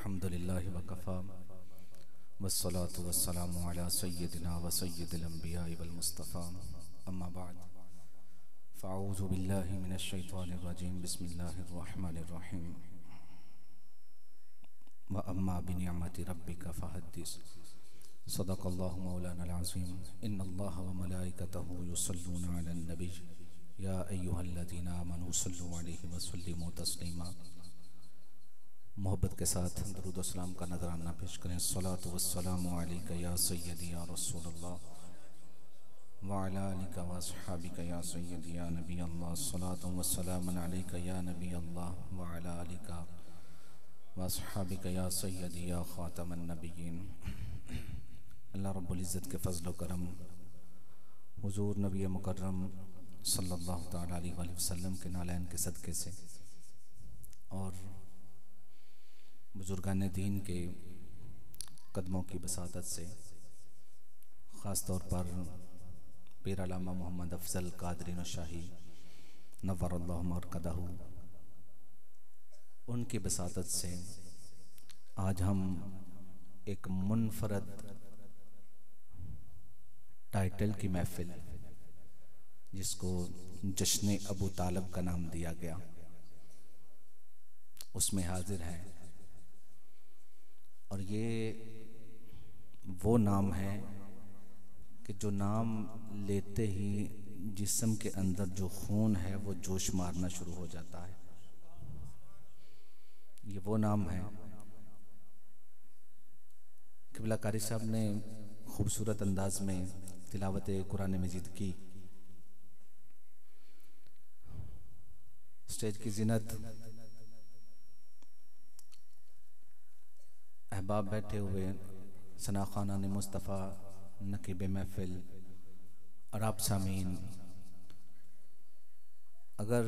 अल्हम्दुलिल्लाहि व कफ़ा वस्सलातु वस्सलामु अला सय्यिदिना व सय्यिदिल अंबिया वल मुस्तफ़ा अम्मा बाद फ़अऊज़ु बिल्लाहि मिनश शैतानिर रजीम बिस्मिल्लाहिर रहमानिर रहीम व अम्मा बिनिअमति रब्बिका फ़हद्दिस सदक़ल्लाहु मौलानल अज़ीम इन्नल्लाहा व मलाइकतहु युसल्लूना अलन नबी या अय्युहल्लज़ीना आमनू सल्लु अलैहि व सल्लिमू तस्लीमा। मोहब्बत के साथ दरूद व सलाम का नज़राना पेश करें। सलातु वस्सलामु अलैका या सय्यदी या रसूलल्लाह व अला आलिका व अस्हाबिका या सय्यदी या नबी अल्लाह। सलातु वस्सलामु अलैका या नबी अल्लाह व अला आलिका व अस्हाबिका या सय्यदी या खातमन नबिय्यीन। अल्लाह रब्बुल इज़्ज़त के फ़ज़ल व करम हुज़ूर नबी मुकर्रम सल्लल्लाहु तआला अलैहि वसल्लम के नालैन के सदक़े से और बुजुर्गान दीन के कदमों की बसातत से ख़ास तौर पर पीर अल्लामा मोहम्मद अफ़ज़ल क़ादरी नौशाही नव्वरल्लाहु मरक़दहू उनकी बसातत से आज हम एक मुनफ़रद टाइटल की महफ़िल जिसको जश्न अबू तालब का नाम दिया गया उसमें हाजिर हैं। और ये वो नाम है कि जो नाम लेते ही जिस्म के अंदर जो खून है वो जोश मारना शुरू हो जाता है। ये वो नाम है। क़िबला कारी साहब ने खूबसूरत अंदाज में तिलावत कुरान मजीद की। स्टेज की ज़ीनत अहबाब बैठे हुए, सना खानान मुस्तफ़ा, नकीब महफिल और आप सामीन, अगर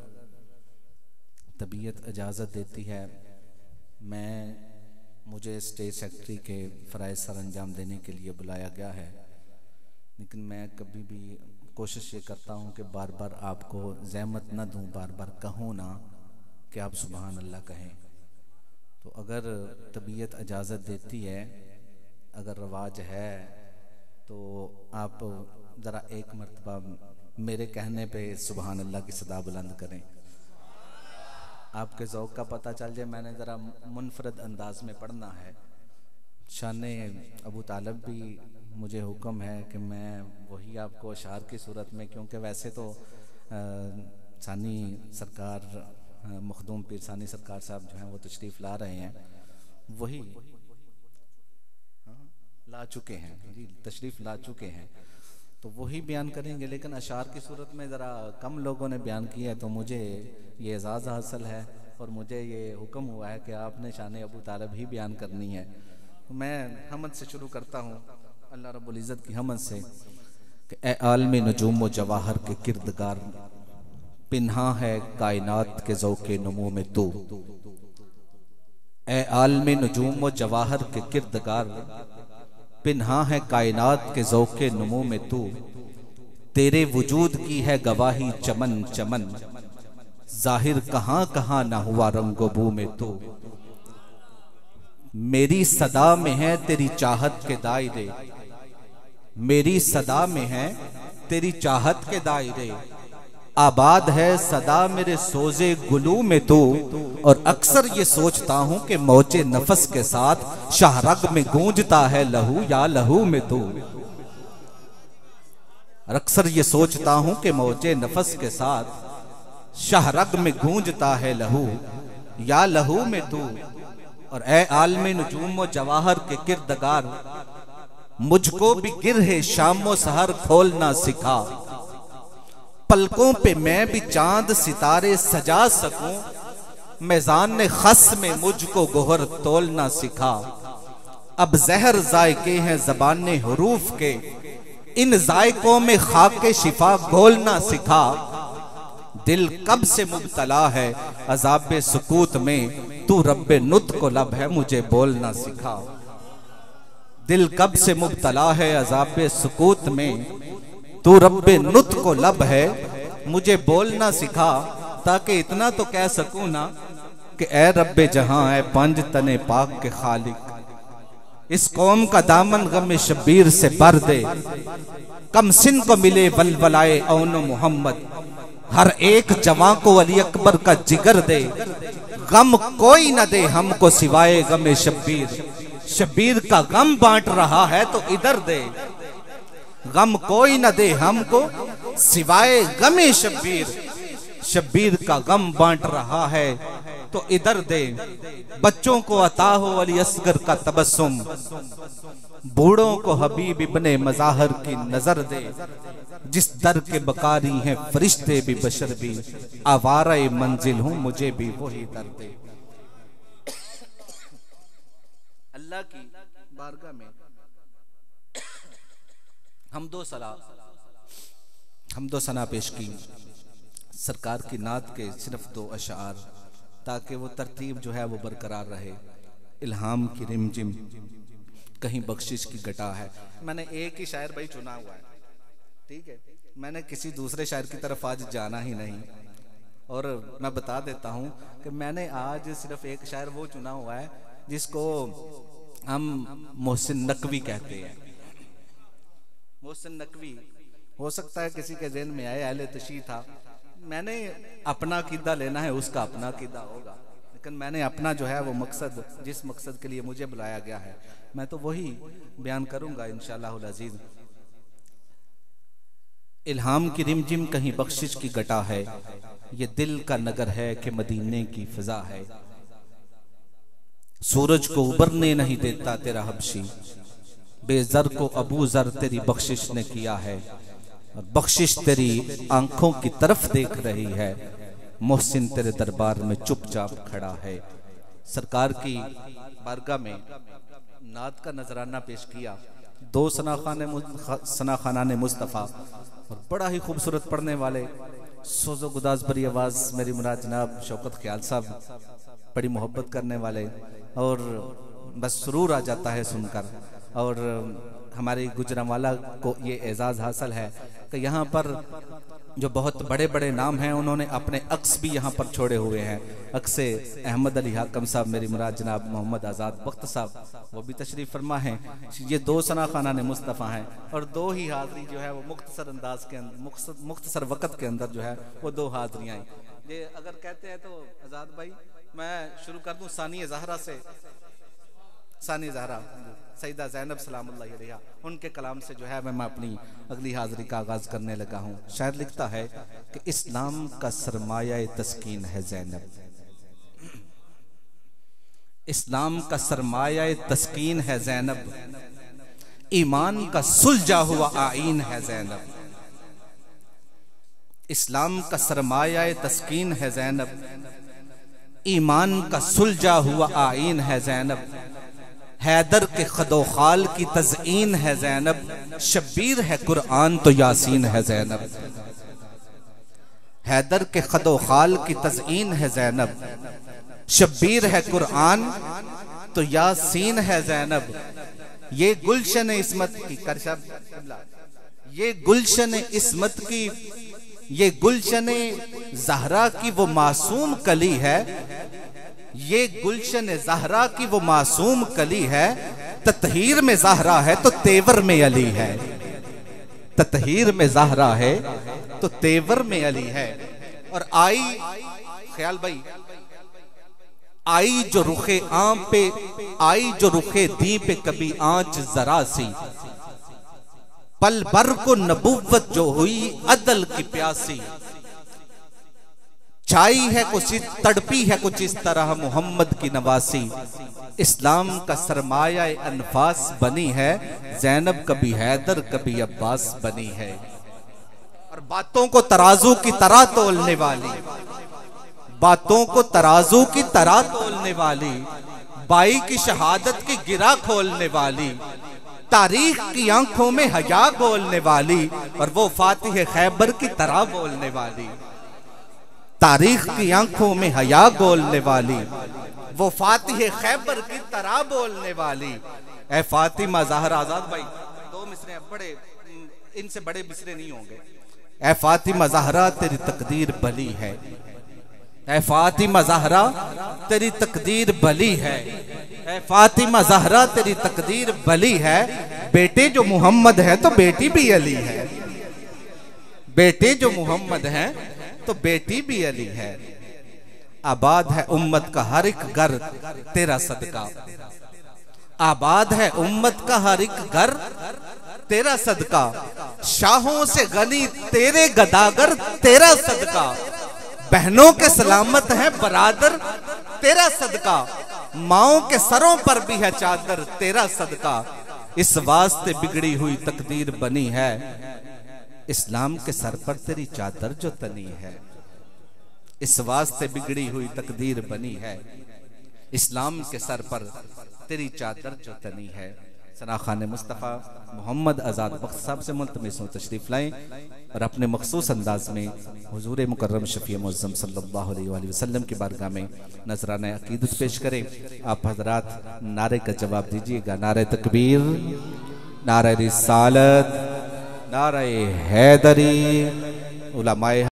तबीयत इजाज़त देती है मुझे स्टेज सेक्रेटरी के फ़राइज़ सर अंजाम देने के लिए बुलाया गया है, लेकिन मैं कभी भी कोशिश ये करता हूँ कि बार बार आपको ज़हमत न दूँ, बार बार कहूँ ना कि आप सुबहान अल्लाह कहें। तो अगर तबीयत इजाज़त देती है, अगर रवाज है तो आप ज़रा एक मरतबा मेरे कहने पे सुबहान अल्लाह की सदा बुलंद करें। आपके ज़ौक़ का पता चल जाए। मैंने ज़रा मुनफ़रद अंदाज में पढ़ना है। शान अबू तालब भी मुझे हुक्म है कि मैं वही आपको अशार की सूरत में, क्योंकि वैसे तो सानी सरकार मखदूम पीर सानी सरकार साहब जो हैं वो तशरीफ़ ला रहे हैं, वही ला चुके हैं जी, तशरीफ़ ला चुके हैं, तो वही बयान करेंगे। लेकिन अशार की सूरत में ज़रा कम लोगों ने बयान किया है, तो मुझे ये एजाज़ हासिल है और मुझे ये हुक्म हुआ है कि आपने शान अबू तालब ही बयान करनी है। तो मैं हमद से शुरू करता हूँ, अल्लाह रब्बुल इज़्ज़त की हमद से कि ए आलम नजूम व जवाहर के किरदगार, पिन्हा है कायनात के ज़ौक़े नमू में तू। ए आलम नजूम व जवाहर के किरदगार, पिन्हा है कायनात के ज़ौक़े नमू में तू। तेरे वजूद की है गवाही चमन चमन, ज़ाहिर कहाँ कहाँ ना हुआ रंगो बू में तू। मेरी सदा में है तेरी चाहत के दायरे, मेरी सदा में है तेरी चाहत के दायरे। आबाद है सदा मेरे सोजे गुलू में तू। और अक्सर ये सोचता हूं कि मौजे नफस के साथ शाहरग में गूंजता है लहू या लहू में तू। और अक्सर ये सोचता हूं कि मौजे नफस के साथ शाहरग में गूंजता है लहू या लहू में तू। और ए आलम नजूम व जवाहर के किरदगार, मुझको भी गिरहे शामो सहर खोलना सिखा। पलकों पे मैं भी चांद सितारे सजा सकूं, मैज़ान ने खस में मुझको गोहर तोलना सिखा। अब जहर जायके हैं ज़बाने हुरूफ के, इन जायकों में खाके शिफा घोलना सिखा। दिल कब से मुब्तला है अज़ाबे सुकूत में, तू रब्बे नुत को लब है मुझे बोलना सिखा। दिल कब से मुब्तला है अज़ाबे सुकूत में, तू रब्बे नुत को लब है मुझे बोलना सिखा। ताकि इतना तो कह सकूं ना कि ए रब्बे जहां है पंज तने पाक के खालिक, इस कौम का दामन गम शब्बीर से भर दे। कम सिन को मिले वलवलाए औनो मोहम्मद, हर एक जवां को अली अकबर का जिगर दे। गम कोई न दे हमको सिवाय गम शब्बीर, शब्बीर का गम बांट रहा है तो इधर दे। गम कोई न दे हमको सिवाय गम शब्बीर, शब्बीर का गम बांट रहा है तो इधर दे। बच्चों को अता हो अली असगर का तबस्सुम, बूढ़ों को हबीब इब्ने मज़ाहर की नजर दे। जिस दर के बकारी हैं फरिश्ते भी बशर भी, आवारा मंजिल हूं मुझे भी वही दर दे। अल्लाह की बारगाह में हमदो सना पेश की सरकार की नात के सिर्फ 2 अशार, ताकि वो तरतीब जो है वो बरकरार रहे। इल्हाम की रिमझिम कहीं बख्शिश की घटा है। मैंने एक ही शायर भाई चुना हुआ है, ठीक है, मैंने किसी दूसरे शायर की तरफ आज जाना ही नहीं। और मैं बता देता हूं कि मैंने आज सिर्फ एक शायर वो चुना हुआ है जिसको हम मोहसिन नकवी कहते हैं। मोहसिन नकवी हो सकता है किसी के ज़हन में आए, अहले तशी था। मैंने अपना अकीदा लेना है, उसका अपना अकीदा होगा, लेकिन मैंने अपना जो है वो मकसद, जिस मकसद के लिए मुझे बुलाया गया है, मैं तो वही बयान करूंगा इंशाअल्लाह अज़ीज़। इल्हाम की रिमझिम कहीं बख्शिश की घटा है, ये दिल का नगर है कि मदीने की फिजा है। सूरज को उबरने नहीं देता तेरा हबशी, बेज़र को अबू ज़र तेरी बख्शिश ने किया है। और बख्शिश तेरी आंखों की तरफ देख रही है, मोहसिन तेरे दरबार में चुपचाप खड़ा है। सरकार की बारगाह में नात का नजराना पेश किया 2 सनाखाना ने मुस्तफ़ा, और बड़ा ही खूबसूरत पढ़ने वाले सोजो गुदाज भरी आवाज़ मेरी मुराद जनाब शौकत ख्याल साहब, बड़ी मोहब्बत करने वाले, और बस सुरूर आ जाता है सुनकर। और हमारे गुजरांवाला को ये एजाज़ हासिल है कि यहाँ पर जो बहुत बड़े बड़े नाम हैं उन्होंने अपने अक्स भी यहाँ पर छोड़े हुए हैं। अक्से अहमद अली हाकम साहब, मेरी मुराद जनाब मोहम्मद आज़ाद बख्त साहब, वो भी तशरीफ़ फरमा हैं। ये 2 सनाखाना ने मुस्तफ़ा हैं, और 2 ही हाज़री जो है वो मुख्तसर अंदाज के अंदर, मुख्तसर वक़्त के अंदर जो है वो 2 हाज़रियाँ हैं। ये अगर कहते हैं तो आज़ाद भाई मैं शुरू कर दूँ सानिया ज़हरा से। सानिया ज़हरा सईदा ज़ैनब सलामुल्लाह अलैहा, उनके कलाम से जो है मैं अपनी अगली हाज़री का आगाज़ करने लगा हूँ। शायर लिखता है कि इस्लाम का सरमाया तस्कीन है ज़ैनब, इस्लाम का सरमाया तस्कीन है ज़ैनब, ईमान का सुलझा हुआ आईन है ज़ैनब। इस्लाम का सरमाया तस्कीन है ज़ैनब, ईमान का सुलझा हुआ आईन है ज़ैनब। हैदर के खदोखाल की तज़ईन है ज़ैनब, शब्बीर है कुरान तो यासीन है ज़ैनब। हैदर के खदोखाल की तज़ईन है ज़ैनब, शब्बीर है कुरान तो यासीन है ज़ैनब। ये गुलशन इस्मत की करशब, ये गुलशन इस्मत की, ये गुलशन ज़हरा की वो मासूम कली है, ये गुलशन ज़हरा की वो मासूम कली है। ततहीर में ज़हरा है तो तेवर में अली है, ततहीर में ज़हरा है तो तेवर में अली है। और आई ख्याल भाई, आई जो रुखे आम पे, आई जो रुखे दी पे कभी आंच जरा सी, पल भर को नबुव्वत जो हुई अदल की प्यासी। छाई है कुछ तड़पी है कुछ इस तरह मोहम्मद की नवासी, इस्लाम का सरमाया अनफास बनी है ज़ैनब, कभी हैदर कभी अब्बास बनी है। और बातों को तराजू की तरह तोलने वाली, बातों को तराजू की तरह तोलने वाली, बाई की शहादत की गिरा खोलने वाली, तारीख की आंखों में हया खोलने वाली, और वो फातिह खैबर की तरह बोलने वाली। तारीख की आंखों में हया बोलने वाली, वो फातिह खैबर की तरह बोलने वाली। ए फातिमा ज़हरा, आज़ाद भाई 2 मिसरे बड़े, इनसे बड़े मिसरे नहीं होंगे। ए फातिमा ज़हरा तेरी तकदीर भली है, ऐ फातिमा ज़हरा तेरी तकदीर भली है, ऐ फातिमा ज़हरा तेरी तकदीर भली है। बेटे जो मोहम्मद है तो बेटी भी अली है, बेटे जो मोहम्मद है तो बेटी भी अली है। आबाद है उम्मत का हर एक घर तेरा सदका, आबाद है उम्मत का हर एक घर तेरा सदका। शाहों से गनी तेरे गदागर तेरा सदका, बहनों के सलामत है बरादर तेरा सदका। माओं के सरों पर भी है चादर तेरा सदका। इस वास्ते बिगड़ी हुई तकदीर बनी है, इस्लाम के सर पर तेरी चादर जो तनी है। इस वास्ते बिगड़ी हुई तकदीर बनी है, इस्लाम के सर पर तेरी चादर जो तनी है। सना खान मुस्तफ़ा मोहम्मद आज़ाद बख्श साहब से मुल्तमिस हूं तशरीफ लाएं और अपने मखसूस अंदाज में हुजूर मुकर्रम शफ़ी मुअज़्ज़म सल्लल्लाहु अलैहि वसल्लम की बारगाह में नजराना अकीदत पेश करें। आप हजरात नारे का जवाब दीजिएगा। नारे तकबीर, नारे रिसालत, नारे हैदरी, उलमाए